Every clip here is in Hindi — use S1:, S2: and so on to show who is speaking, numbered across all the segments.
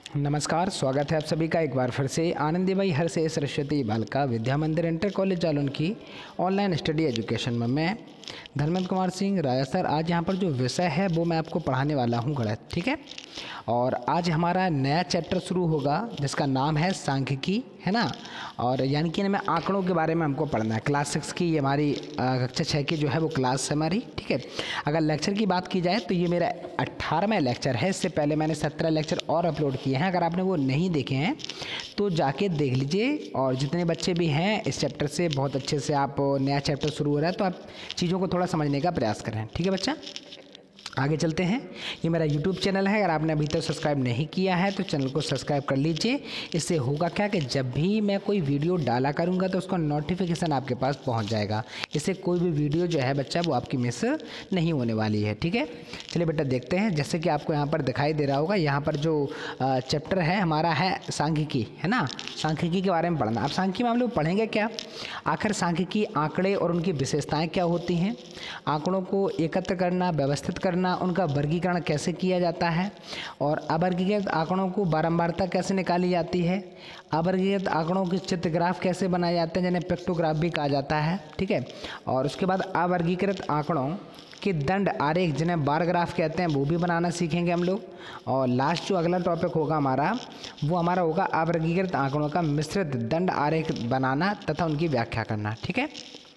S1: नमस्कार, स्वागत है आप सभी का एक बार फिर से आनंदीबाई हर से सरस्वती बालिका विद्या मंदिर इंटर कॉलेज जालौन की ऑनलाइन स्टडी एजुकेशन में मैं धर्मेंद्र कुमार सिंह राजा सर आज यहाँ पर जो विषय है वो मैं आपको पढ़ाने वाला हूँ गणित। ठीक है, और आज हमारा नया चैप्टर शुरू होगा जिसका नाम है सांख्यिकी, है ना। और यानी कि इनमें आंकड़ों के बारे में हमको पढ़ना है। क्लास 6 की ये हमारी कक्षा 6 की जो है वो क्लास है हमारी। ठीक है, अगर लेक्चर की बात की जाए तो ये मेरा 18वां लेक्चर है। इससे पहले मैंने 17 लेक्चर और अपलोड किए हैं। अगर आपने वो नहीं देखे हैं तो जाके देख लीजिए। और जितने बच्चे भी हैं इस चैप्टर से बहुत अच्छे से आप नया चैप्टर शुरू हो रहा है तो आप चीज़ों को थोड़ा समझने का प्रयास करें। ठीक है बच्चा, आगे चलते हैं। ये मेरा यूट्यूब चैनल है, अगर आपने अभी तक सब्सक्राइब नहीं किया है तो चैनल को सब्सक्राइब कर लीजिए। इससे होगा क्या कि जब भी मैं कोई वीडियो डाला करूँगा तो उसका नोटिफिकेशन आपके पास पहुँच जाएगा। इससे कोई भी वीडियो जो है बच्चा वो आपकी मिस नहीं होने वाली है। ठीक है, चलिए बेटा देखते हैं। जैसे कि आपको यहाँ पर दिखाई दे रहा होगा, यहाँ पर जो चैप्टर है हमारा है सांख्यिकी, है ना। सांख्यिकी के बारे में पढ़ना। अब सांख्यिकी में हम लोग पढ़ेंगे क्या, आखिर सांख्यिकी आंकड़े और उनकी विशेषताएँ क्या होती हैं, आंकड़ों को एकत्र करना, व्यवस्थित करना, उनका वर्गीकरण कैसे किया जाता है, और अवर्गीकृत आंकड़ों को बारंबारता कैसे निकाली जाती है, अवर्गीकृत आंकड़ों के चित्रग्राफ कैसे बनाए जाते हैं जिन्हें पिक्टोग्राफ भी कहा जाता है। ठीक है, और उसके बाद अवर्गीकृत आंकड़ों के दंड आरेख जिन्हें बार ग्राफ कहते हैं वो भी बनाना सीखेंगे हम लोग। और लास्ट जो अगला टॉपिक होगा हमारा वो हमारा होगा अवर्गीकृत आंकड़ों का मिश्रित दंड आरेख बनाना तथा उनकी व्याख्या करना। ठीक है,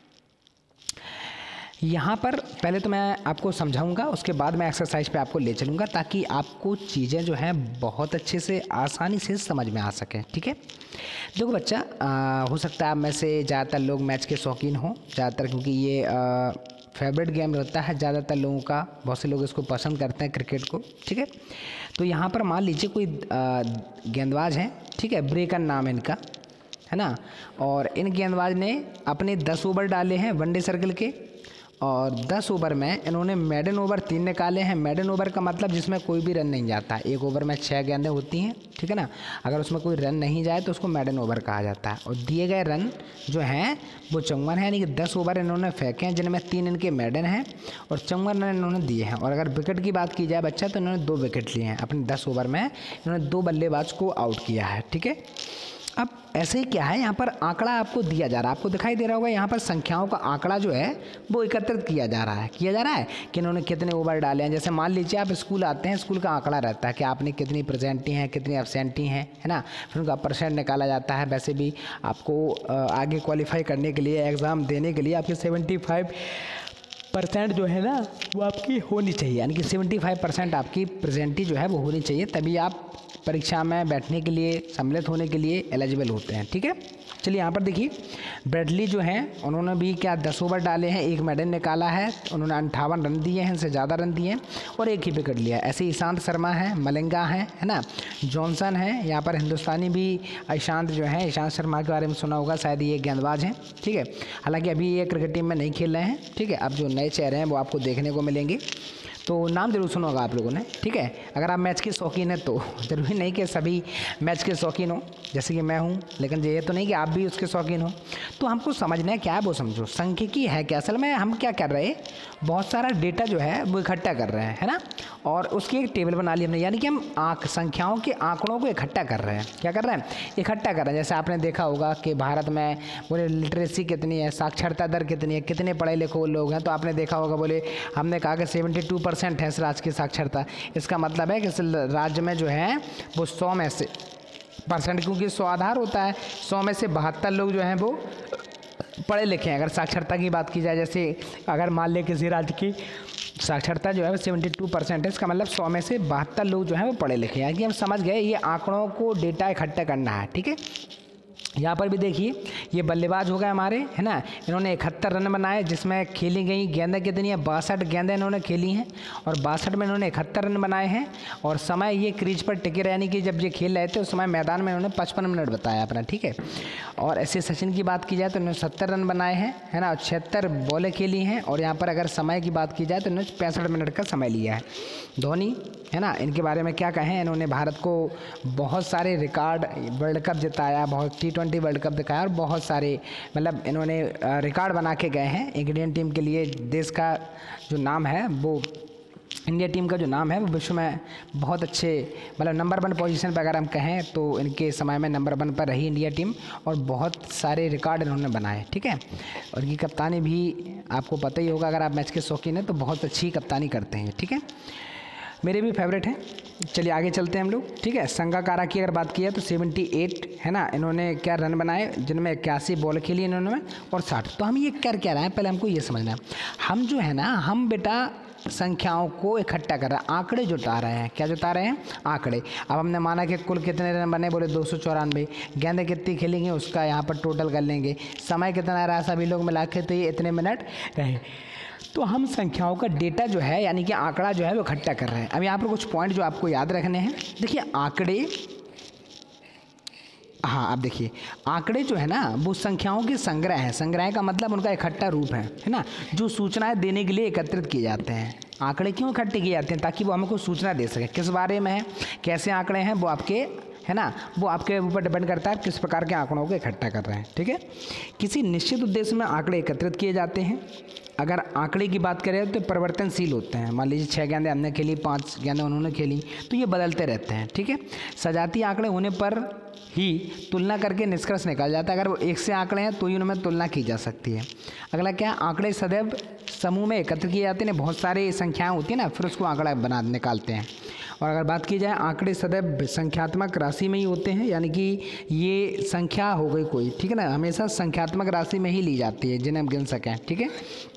S1: यहाँ पर पहले तो मैं आपको समझाऊंगा, उसके बाद मैं एक्सरसाइज पे आपको ले चलूँगा ताकि आपको चीज़ें जो हैं बहुत अच्छे से आसानी से समझ में आ सकें। ठीक है, देखो बच्चा, हो सकता है आप में से ज़्यादातर लोग मैच के शौकीन हों, ज़्यादातर क्योंकि ये फेवरेट गेम रहता है ज़्यादातर लोगों का, बहुत से लोग इसको पसंद करते हैं क्रिकेट को। ठीक है, तो यहाँ पर मान लीजिए कोई गेंदबाज हैं, ठीक है, ब्रेकर नाम है इनका, है ना। और इन गेंदबाज ने अपने 10 ओवर डाले हैं वनडे सर्कल के, और 10 ओवर में इन्होंने मेडन ओवर 3 निकाले हैं। मेडन ओवर का मतलब जिसमें कोई भी रन नहीं जाता है। एक ओवर में 6 गेंदें होती हैं, ठीक है ना। अगर उसमें कोई रन नहीं जाए तो उसको मेडन ओवर कहा जाता है। और दिए गए रन जो हैं वो 54 हैं, यानी कि 10 ओवर इन्होंने फेंके हैं जिनमें 3 इनके मेडन हैं और 54 रन इन्होंने दिए हैं। और अगर विकेट की बात की जाए बच्चा तो इन्होंने 2 विकेट लिए हैं। अपने 10 ओवर में इन्होंने 2 बल्लेबाज को आउट किया है। ठीक है, अब ऐसे ही क्या है, यहाँ पर आंकड़ा आपको दिया जा रहा है, आपको दिखाई दे रहा होगा यहाँ पर संख्याओं का आंकड़ा जो है वो एकत्रित किया जा रहा है कि इन्होंने कितने ओवर डाले हैं। जैसे मान लीजिए आप स्कूल आते हैं, स्कूल का आंकड़ा रहता है कि आपने कितनी प्रेजेंटी हैं, कितनी एब्सेंटी हैं, है ना। फिर उनका परसेंट निकाला जाता है। वैसे भी आपको आगे क्वालिफाई करने के लिए, एग्ज़ाम देने के लिए आपके 75% जो है ना वो आपकी होनी चाहिए, यानी कि 75% आपकी प्रेजेंटी जो है वो होनी चाहिए, तभी आप परीक्षा में बैठने के लिए, सम्मिलित होने के लिए एलिजिबल होते हैं। ठीक है, चलिए यहाँ पर देखिए, ब्रेडली जो हैं उन्होंने भी क्या 10 ओवर डाले हैं, 1 मेडन निकाला है, उन्होंने 58 रन दिए हैं, इनसे ज़्यादा रन दिए हैं और 1 ही विकेट लिया है। ऐसे ईशांत शर्मा है, मलिंगा है ना, जॉनसन है। यहाँ पर हिंदुस्तानी भी ईशांत जो है, ईशांत शर्मा के बारे में सुना होगा, शायद ये गेंदबाज हैं। ठीक है, हालांकि अभी ये क्रिकेट टीम में नहीं खेल रहे हैं। ठीक है, अब जो नए चेहरे हैं वो आपको देखने को मिलेंगे, तो नाम जरूर सुना होगा आप लोगों ने। ठीक है, अगर आप मैच के शौकीन हैं तो ज़रूरी नहीं कि सभी मैच के शौकीन हो, जैसे कि मैं हूँ, लेकिन ये तो नहीं कि आप भी उसके शौकीन हो। तो हमको समझना है क्या है वो समझो। सांख्यिकी है क्या, असल में हम क्या कर रहे हैं, बहुत सारा डेटा जो है वो इकट्ठा कर रहे हैं, है ना, और उसकी एक टेबल बना ली हमने, यानी कि हम संख्याओं के आंकड़ों को इकट्ठा कर रहे हैं। क्या कर रहे हैं, इकट्ठा कर रहे हैं। जैसे आपने देखा होगा कि भारत में बोले लिटरेसी कितनी है, साक्षरता दर कितनी है, कितने पढ़े लिखे लोग हैं, तो आपने देखा होगा बोले हमने कहा कि 72% है इस राज्य की साक्षरता। इसका मतलब है कि इस राज्य में जो है वो 100 में से %, क्योंकि 100 आधार होता है, 100 में से 72 लोग जो हैं वो पढ़े लिखे हैं। अगर साक्षरता की बात की जाए, जैसे अगर मान लें किसी राज्य की साक्षरता जो है वो 72% है, इसका मतलब 100 में से 72 लोग जो हैं वो पढ़े लिखे हैं। यानी कि हम समझ गए ये आंकड़ों को डेटा इकट्ठा करना है। ठीक है, यहाँ पर भी देखिए ये बल्लेबाज हो गए हमारे, है ना। इन्होंने 71 रन बनाए, जिसमें खेली गई गेंदें कितनी है, 62 गेंदें इन्होंने खेली हैं और 62 में इन्होंने 71 रन बनाए हैं। और समय ये क्रीज पर टिके रहने की, जब ये खेल रहे थे उस समय मैदान में इन्होंने 55 मिनट बताया अपना। ठीक है, और ऐसे सचिन की बात की जाए तो इन्होंने 70 रन बनाए हैं, है ना, 76 बॉलें खेली हैं। और यहाँ पर अगर समय की बात की जाए तो इन्होंने 65 मिनट का समय लिया है। धोनी, है ना, इनके बारे में क्या कहें, इन्होंने भारत को बहुत सारे रिकॉर्ड, वर्ल्ड कप जिताया, बहुत T20 वर्ल्ड कप दिखाया और बहुत सारे मतलब इन्होंने रिकॉर्ड बना के गए हैं। इंडियन टीम के लिए देश का जो नाम है वो इंडिया टीम का जो नाम है वो विश्व में बहुत अच्छे मतलब नंबर 1 पोजीशन पर अगर हम कहें तो इनके समय में नंबर 1 पर रही इंडिया टीम और बहुत सारे रिकॉर्ड इन्होंने बनाए, ठीक है। और इनकी कप्तानी भी आपको पता ही होगा, अगर आप मैच के शौकीन हैं तो बहुत अच्छी कप्तानी करते हैं, ठीक है। मेरे भी फेवरेट हैं। चलिए आगे चलते हैं हम लोग, ठीक है। संगाकारा की अगर बात की है तो 78 है ना, इन्होंने क्या रन बनाए, जिनमें 81 बॉल खेली इन्होंने और 60। तो हम ये कर क्या रहे हैं, पहले हमको ये समझना है। हम जो है ना, हम बेटा संख्याओं को इकट्ठा कर रहे हैं, आंकड़े जुटा रहे हैं। क्या जुटा रहे हैं? आंकड़े। अब हमने माना कि कुल कितने रन बने, बोले 294। गेंदें कितनी खेलेंगे उसका यहाँ पर टोटल कर लेंगे। समय कितना रहा सभी लोग मिला के, तो ये इतने मिनट रहे। तो हम संख्याओं का डेटा जो है यानी कि आंकड़ा जो है वो इकट्ठा कर रहे हैं। अब यहाँ पर कुछ पॉइंट जो आपको याद रखने हैं। देखिए आंकड़े, हाँ आप देखिए आंकड़े जो है ना वो संख्याओं के संग्रह है। संग्रह का मतलब उनका इकट्ठा रूप है ना, जो सूचनाएं देने के लिए एकत्रित किए जाते हैं। आंकड़े क्यों इकट्ठे किए जाते हैं? ताकि वो हमको सूचना दे सके। किस बारे में है, कैसे आंकड़े हैं, वो आपके है ना, वो आपके ऊपर डिपेंड करता है किस प्रकार के आंकड़ों को इकट्ठा कर रहे हैं, ठीक है। किसी निश्चित उद्देश्य में आंकड़े एकत्रित किए जाते हैं। अगर आंकड़े की बात करें तो परिवर्तनशील होते हैं। मान लीजिए 6 गेंदें हमने खेली, 5 गेंदें उन्होंने खेली, तो ये बदलते रहते हैं, ठीक है। सजातीय आंकड़े होने पर ही तुलना करके निष्कर्ष निकाल जाता है। अगर वो एक से आंकड़े हैं तो ही उनमें तुलना की जा सकती है। अगला क्या है, आंकड़े सदैव समूह में एकत्र किए जाते हैं। बहुत सारी संख्याएं होती हैं ना, फिर उसको आंकड़ा बना निकालते हैं। और अगर बात की जाए, आंकड़े सदैव संख्यात्मक राशि में ही होते हैं, यानी कि ये संख्या हो गई कोई, ठीक है ना, हमेशा संख्यात्मक राशि में ही ली जाती है जिन्हें हम गिन सकें, ठीक है।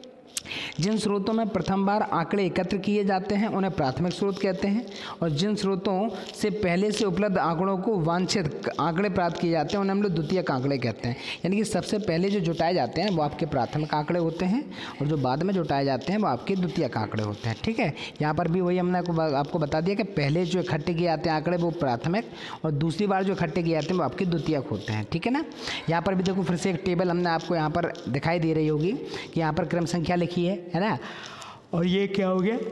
S1: जिन स्रोतों में प्रथम बार आंकड़े एकत्र किए जाते हैं उन्हें प्राथमिक स्रोत कहते हैं, और जिन स्रोतों से पहले से उपलब्ध आंकड़ों को वांछित आंकड़े प्राप्त किए जाते हैं उन्हें हम लोग द्वितीयक आंकड़े कहते हैं। यानी कि सबसे पहले जो जुटाए जाते हैं वो आपके प्राथमिक आंकड़े होते हैं, और जो बाद में जुटाए जाते हैं वो आपके द्वितीयक आंकड़े होते हैं, ठीक है। यहाँ पर भी वही हमने आपको बता दिया कि पहले जो इकट्ठे किए जाते हैं आंकड़े वो प्राथमिक, और दूसरी बार जो इकट्ठे किए जाते हैं वो आपके द्वितीयक होते हैं, ठीक है ना। यहाँ पर भी देखो फिर से एक टेबल हमने आपको यहाँ पर दिखाई दे रही होगी कि यहाँ पर क्रम संख्या लिखी है ना। और ये क्या हो गया,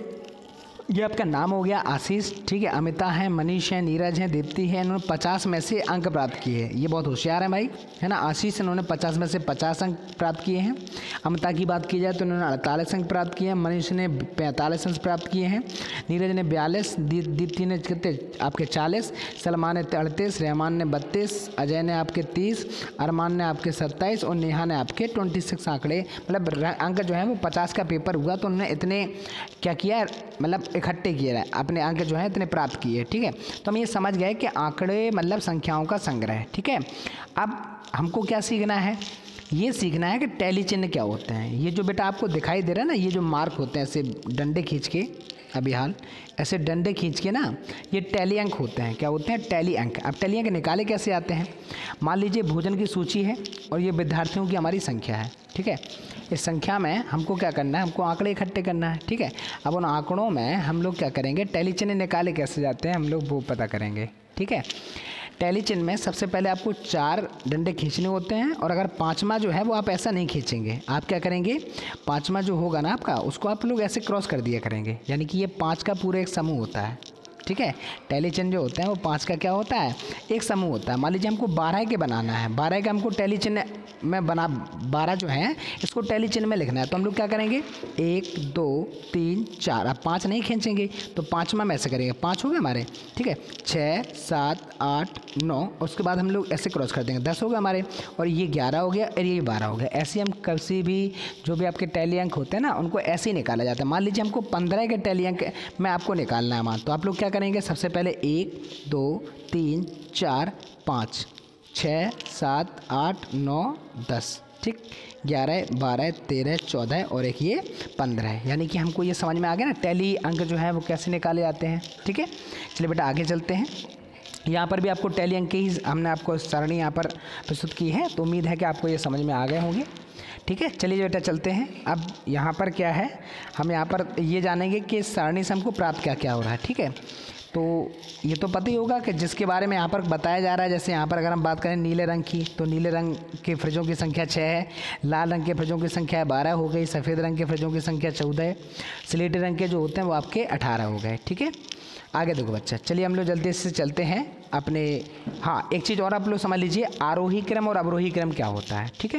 S1: ये आपका नाम हो गया आशीष, ठीक है। अमिता है, मनीष है, नीरज है, दीप्ति है। इन्होंने 50 में से अंक प्राप्त किए हैं। ये बहुत होशियार है भाई, है ना। आशीष इन्होंने 50 में से 50 अंक प्राप्त किए हैं। अमिता की बात की जाए तो इन्होंने 48 अंक प्राप्त किए हैं। मनीष ने 45 अंक प्राप्त किए हैं। नीरज ने 42, दीप्ति ने कितने आपके 40, सलमान ने 38, रहमान ने 32, अजय ने आपके 30, अरमान ने आपके 27 और नेहा ने आपके 26 आंकड़े मतलब अंक जो है वो 50 का पेपर हुआ तो उन्होंने इतने क्या किया, मतलब इकट्ठे किए रहे अपने अंक जो है इतने प्राप्त किए, ठीक है। तो हम ये समझ गए कि आंकड़े मतलब संख्याओं का संग्रह है, ठीक है। अब हमको क्या सीखना है, ये सीखना है कि टैली चिन्ह क्या होते हैं। ये जो बेटा आपको दिखाई दे रहा है ना, ये जो मार्क होते हैं ऐसे डंडे खींच के, अभी हाल ऐसे डंडे खींच के ना, ये टैली अंक होते हैं। क्या होते हैं? टैली अंक। अब टैली अंक निकाले कैसे आते हैं? मान लीजिए भोजन की सूची है और ये विद्यार्थियों की हमारी संख्या है, ठीक है। इस संख्या में हमको क्या करना है, हमको आंकड़े इकट्ठे करना है, ठीक है। अब उन आंकड़ों में हम लोग क्या करेंगे, टैली चिन्ह निकाले कैसे जाते हैं हम लोग वो पता करेंगे, ठीक है। टैली चिन्ह में सबसे पहले आपको 4 डंडे खींचने होते हैं, और अगर 5वां जो है वो आप ऐसा नहीं खींचेंगे। आप क्या करेंगे, 5वां जो होगा ना आपका, उसको आप लोग ऐसे क्रॉस कर दिया करेंगे। यानी कि ये 5 का पूरा एक समूह होता है, ठीक है। टैली चिन्ह जो होते हैं वो 5 का क्या होता है, एक समूह होता है। मान लीजिए हमको 12 के बनाना है, 12 का हमको टैली चिन्ह में बना 12 जो है इसको टैली चिन्ह में लिखना है। तो हम लोग क्या करेंगे, 1 2 3 4, अब 5 नहीं खींचेंगे तो 5वां में ऐसे करेंगे, 5 हो गए हमारे, ठीक है। 6 7 8 9, और उसके बाद हम लोग ऐसे क्रॉस कर देंगे, 10 हो गए हमारे, और ये 11 हो गया और ये 12 हो गया। ऐसे हम किसी भी जो भी आपके टैली अंक होते हैं ना उनको ऐसे ही निकाला जाता है। मान लीजिए हमको 15 के टैली अंक में आपको निकालना है मान, तो आप लोग क्या करेंगे, सबसे पहले 1 2 3 4 5 6 7 8 9 10, ठीक, 11 12 13 14 और एक ये 15 है। यानी कि हमको ये समझ में आ गया ना टैली अंक जो है वो कैसे निकाले जाते हैं, ठीक है। चलिए बेटा आगे चलते हैं। यहाँ पर भी आपको टैली अंक की हमने आपको सरणी यहाँ पर प्रस्तुत की है, तो उम्मीद है कि आपको ये समझ में आ गए होंगे, ठीक है। चलिए बेटा चलते हैं। अब यहाँ पर क्या है, हम यहाँ पर ये जानेंगे कि इस सारणी से हमको प्राप्त क्या क्या हो रहा है, ठीक है। तो ये तो पता ही होगा कि जिसके बारे में यहाँ पर बताया जा रहा है, जैसे यहाँ पर अगर हम बात करें नीले रंग की, तो नीले रंग के फ्रिजों की संख्या 6 है, लाल रंग के फ्रिजों की संख्या 12 हो गई, सफ़ेद रंग के फ्रिजों की संख्या 14 है, स्लेटी रंग के जो होते हैं वो आपके 18 हो गए, ठीक है। आगे देखो बच्चा, चलिए हम लोग जल्दी से चलते हैं अपने, हाँ एक चीज़ और आप लोग समझ लीजिए, आरोही क्रम और अवरोही क्रम क्या होता है, ठीक है।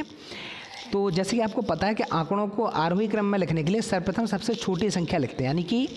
S1: तो जैसे कि आपको पता है कि आंकड़ों को आरोही क्रम में लिखने के लिए सर्वप्रथम सबसे छोटी संख्या लिखते हैं, यानी कि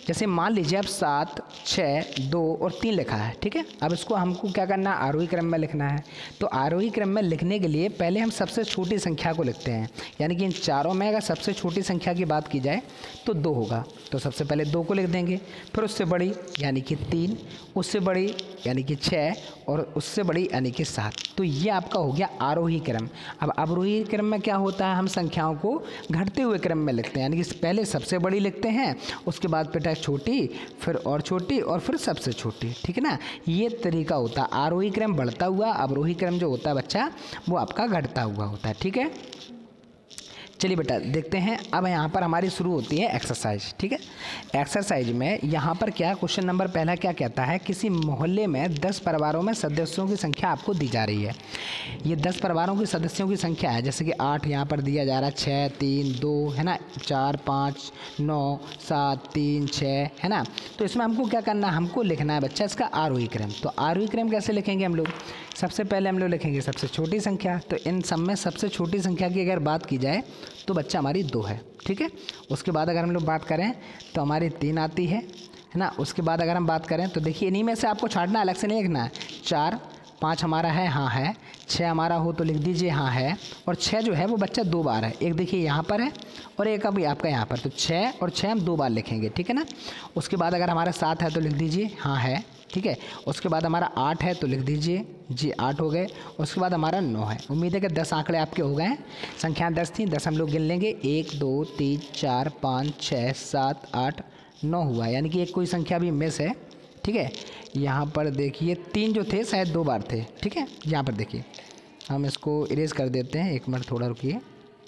S1: जैसे मान लीजिए अब 7, 6, 2 और 3 लिखा है, ठीक है। अब इसको हमको क्या करना है, आरोही क्रम में लिखना है। तो आरोही क्रम में लिखने के लिए पहले हम सबसे छोटी संख्या को लिखते हैं, यानी कि इन चारों में अगर सबसे छोटी संख्या की बात की जाए तो 2 होगा। तो सबसे पहले 2 को लिख देंगे, फिर उससे बड़ी यानी कि 3, उससे बड़ी यानी कि 6 और उससे बड़ी यानी कि 7। तो ये आपका हो गया आरोही क्रम। अब अवरोही क्रम में क्या होता है, हम संख्याओं को घटते हुए क्रम में लिखते हैं, यानी कि पहले सबसे बड़ी लिखते हैं, उसके बाद बेटा छोटी, फिर और छोटी और फिर सबसे छोटी, ठीक है ना। ये तरीका होता है। आरोही क्रम बढ़ता हुआ, अवरोही क्रम जो होता है बच्चा वो आपका घटता हुआ होता है, ठीक है। चलिए बेटा देखते हैं। अब यहाँ पर हमारी शुरू होती है एक्सरसाइज, ठीक है। एक्सरसाइज में यहाँ पर क्या क्वेश्चन नंबर पहला क्या कहता है, किसी मोहल्ले में 10 परिवारों में सदस्यों की संख्या आपको दी जा रही है। ये 10 परिवारों के सदस्यों की संख्या है, जैसे कि 8 यहाँ पर दिया जा रहा है, 6, 3, 2 है ना, 4, 5, 9, 7, 3, 6 है ना। तो इसमें हमको क्या करना है, हमको लिखना है बच्चा इसका आरोही क्रम। तो आरोही क्रम कैसे लिखेंगे हम लोग, सबसे पहले हम लोग लिखेंगे सबसे छोटी संख्या। तो इन सब में सबसे छोटी संख्या की अगर बात की जाए तो बच्चा हमारी 2 है, ठीक है। उसके बाद अगर हम लोग बात करें तो हमारी 3 आती है ना। उसके बाद अगर हम बात करें तो देखिए इन्हीं में से आपको छांटना, अलग से नहीं लिखना है। 4, 5 हमारा है, हाँ है। 6 हमारा हो तो लिख दीजिए हाँ है। और 6 जो है वो बच्चा 2 बार है, एक देखिए यहाँ पर है और एक अभी आपका यहाँ पर। तो 6 और 6 हम 2 बार लिखेंगे, ठीक है ना। उसके बाद अगर हमारा 7 है तो लिख दीजिए हाँ है, ठीक है। उसके बाद हमारा 8 है तो लिख दीजिए जी 8 हो गए। उसके बाद हमारा 9 है। उम्मीद है कि 10 आंकड़े आपके हो गए हैं। संख्या 10 थी, 10 हम लोग गिन लेंगे। 1, 2, 3, 4, 5, 6, 7, 8, 9 हुआ, यानी कि एक कोई संख्या भी मिस है, ठीक है। यहाँ पर देखिए 3 जो थे शायद 2 बार थे, ठीक है। यहाँ पर देखिए हम इसको इरेज कर देते हैं, एक मिनट थोड़ा रुकिए।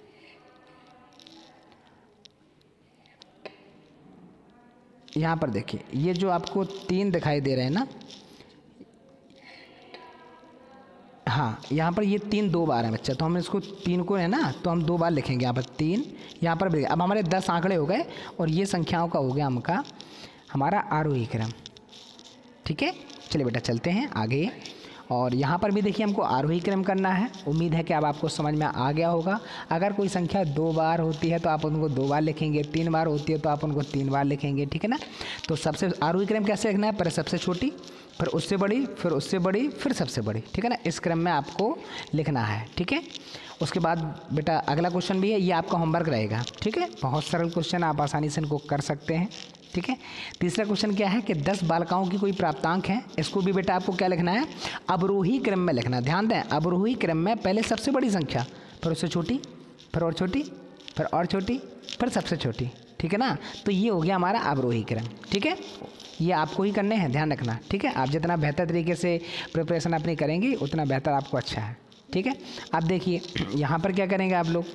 S1: यहाँ पर देखिए ये जो आपको 3 दिखाई दे रहे हैं ना, हाँ यहाँ पर ये 3 2 बार है बच्चा। तो हम इसको 3 को है ना तो हम 2 बार लिखेंगे। यहाँ पर 3, यहाँ पर भी। अब हमारे 10 आंकड़े हो गए और ये संख्याओं का हो गया हमका हमारा आरोही क्रम, ठीक है। चलिए बेटा चलते हैं आगे। और यहाँ पर भी देखिए हमको आरोही क्रम करना है। उम्मीद है कि अब आपको समझ में आ गया होगा। अगर कोई संख्या 2 बार होती है तो आप उनको 2 बार लिखेंगे, 3 बार होती है तो आप उनको 3 बार लिखेंगे, ठीक है ना। तो सबसे आरोही क्रम कैसे लिखना है, पहले सबसे छोटी, फिर उससे बड़ी, फिर उससे बड़ी, फिर सबसे बड़ी, ठीक है ना। इस क्रम में आपको लिखना है, ठीक है। उसके बाद बेटा अगला क्वेश्चन भी है, ये आपका होमवर्क रहेगा, ठीक है। बहुत सरल क्वेश्चन, आप आसानी से इनको कर सकते हैं, ठीक है। तीसरा क्वेश्चन क्या है कि 10 बालिकाओं की कोई प्राप्तांक है। इसको भी बेटा आपको क्या लिखना है, अवरोही क्रम में लिखना है। ध्यान दें, अवरोही क्रम में पहले सबसे बड़ी संख्या, फिर उससे छोटी, फिर और छोटी, फिर और छोटी, फिर सबसे छोटी, ठीक है ना। तो ये हो गया हमारा अवरोही क्रम, ठीक है। ये आपको ही करने हैं, ध्यान रखना, ठीक है। आप जितना बेहतर तरीके से प्रिपरेशन अपनी करेंगे उतना बेहतर आपको अच्छा है, ठीक है। अब देखिए यहाँ पर क्या करेंगे आप लोग,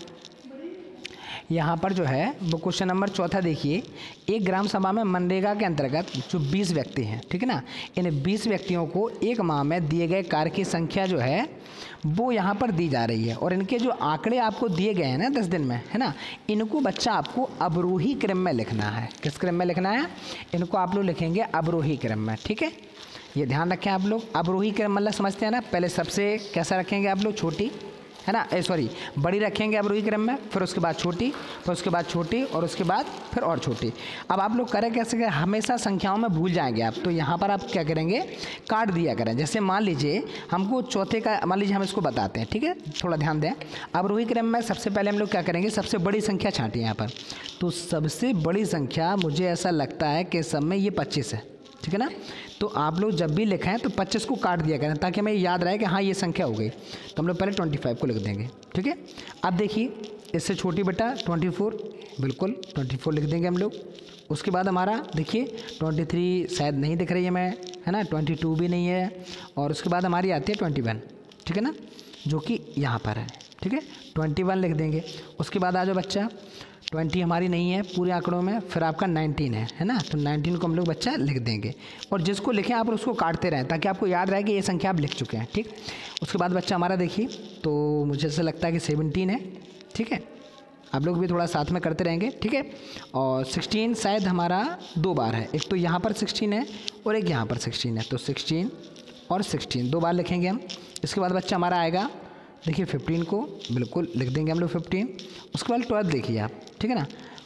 S1: यहाँ पर जो है वो क्वेश्चन नंबर 4 देखिए। एक ग्राम सभा में मनरेगा के अंतर्गत जो 20 व्यक्ति हैं, ठीक है ना, इन 20 व्यक्तियों को एक माह में दिए गए कार्य की संख्या जो है वो यहाँ पर दी जा रही है। और इनके जो आंकड़े आपको दिए गए हैं ना 10 दिन में, है ना, इनको बच्चा आपको अवरोही क्रम में लिखना है। किस क्रम में लिखना है, इनको आप लोग लिखेंगे अवरोही क्रम में, ठीक है। ये ध्यान रखें आप लोग। अवरोही क्रम मतलब समझते हैं ना, पहले सबसे कैसा रखेंगे आप लोग, छोटी, है ना, सॉरी बड़ी रखेंगे अवरोही क्रम में, फिर उसके बाद छोटी, फिर उसके बाद छोटी और उसके बाद फिर और छोटी। अब आप लोग करें कैसे, हमेशा संख्याओं में भूल जाएंगे आप, तो यहाँ पर आप क्या करेंगे, काट दिया करें। जैसे मान लीजिए हमको चौथे का, मान लीजिए हम इसको बताते हैं, ठीक है, थोड़ा ध्यान दें। अवरोही क्रम में सबसे पहले हम लोग क्या करेंगे, सबसे बड़ी संख्या छांटिए यहाँ पर। तो सबसे बड़ी संख्या मुझे ऐसा लगता है कि सब में ये 25 है, ठीक है ना। तो आप लोग जब भी लिखें तो 25 को काट दिया करें ताकि हमें याद रहे कि हाँ ये संख्या हो गई। तो हम लोग पहले 25 को लिख देंगे, ठीक है। अब देखिए इससे छोटी बेटा 24, बिल्कुल 24 लिख देंगे हम लोग। उसके बाद हमारा देखिए 23 शायद नहीं दिख रही है मैं, है ना, 22 भी नहीं है। और उसके बाद हमारी आती है 21, ठीक है ना, जो कि यहाँ पर है, ठीक है। 21 लिख देंगे। उसके बाद आ जाओ बच्चा, 20 हमारी नहीं है पूरे आंकड़ों में, फिर आपका 19 है ना। तो 19 को हम लोग बच्चा लिख देंगे। और जिसको लिखें आप उसको काटते रहें ताकि आपको याद रहे कि ये संख्या आप लिख चुके हैं, ठीक। उसके बाद बच्चा हमारा देखिए, तो मुझे ऐसा लगता है कि 17 है, ठीक है। आप लोग भी थोड़ा साथ में करते रहेंगे, ठीक है। और 16 शायद हमारा 2 बार है, एक तो यहाँ पर 16 है और एक यहाँ पर 16 है। तो 16 और 16 2 बार लिखेंगे हम। इसके बाद बच्चा हमारा आएगा देखिए 15 को बिल्कुल लिख देंगे हम लोग 15। उसके बाद 12 देखिए आप, ठीक है ना,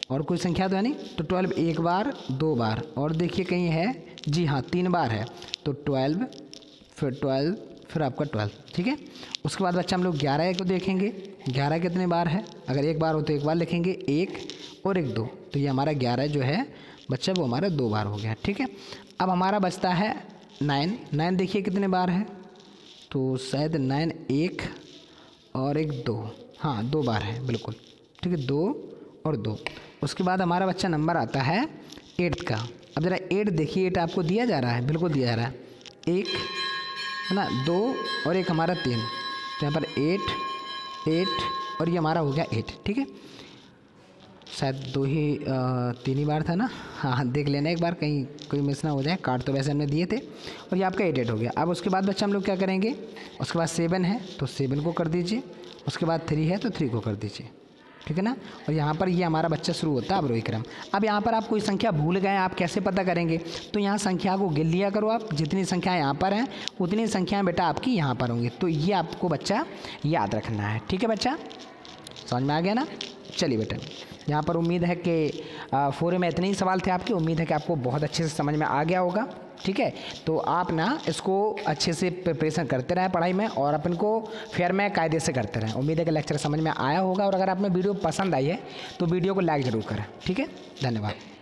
S1: और कोई संख्या तो है नहीं, तो 12 एक बार 2 बार, और देखिए कहीं है, जी हाँ 3 बार है, तो 12 फिर आपका 12, ठीक है। उसके बाद बच्चा हम लोग 11 को देखेंगे, 11 कितने बार है, अगर एक बार हो तो एक बार लिखेंगे, 1 और 1 2, तो ये हमारा 11 जो है बच्चा वो हमारा 2 बार हो गया, ठीक है। अब हमारा बचता है 9 देखिए कितने बार है, तो शायद 9 1 और 1 2, हाँ 2 बार है बिल्कुल, ठीक है, 2 और 2। उसके बाद हमारा बच्चा नंबर आता है 8 का। अब ज़रा 8 देखिए, 8 आपको दिया जा रहा है, बिल्कुल दिया जा रहा है, 1 है ना, 2 और 1 हमारा 3, तो यहाँ पर 8 और ये हमारा हो गया 8, ठीक है। शायद 3 ही बार था ना, हाँ देख लेना एक बार, कहीं कोई मिस ना हो जाए, कार्ड तो वैसे हमने दिए थे, और ये आपका 8 हो गया। अब उसके बाद बच्चा हम लोग क्या करेंगे, उसके बाद 7 है तो 7 को कर दीजिए, उसके बाद 3 है तो 3 को कर दीजिए, ठीक है ना। और यहाँ पर ये हमारा बच्चा शुरू होता है अवरोही क्रम। अब यहाँ पर आप कोई संख्या भूल गए, आप कैसे पता करेंगे, तो यहाँ संख्या को गिन लिया करो आप, जितनी संख्याएँ यहाँ पर हैं उतनी संख्याएँ बेटा आपकी यहाँ पर होंगी, तो ये आपको बच्चा याद रखना है, ठीक है बच्चा, समझ में आ गया ना। चलिए बेटा, यहाँ पर उम्मीद है कि फोरम में इतने ही सवाल थे आपके, उम्मीद है कि आपको बहुत अच्छे से समझ में आ गया होगा, ठीक है। तो आप ना इसको अच्छे से प्रिपरेशन करते रहें पढ़ाई में, और अपन को फेयर में कायदे से करते रहें। उम्मीद है कि लेक्चर समझ में आया होगा, और अगर आप में वीडियो पसंद आई है तो वीडियो को लाइक ज़रूर करें, ठीक है। धन्यवाद।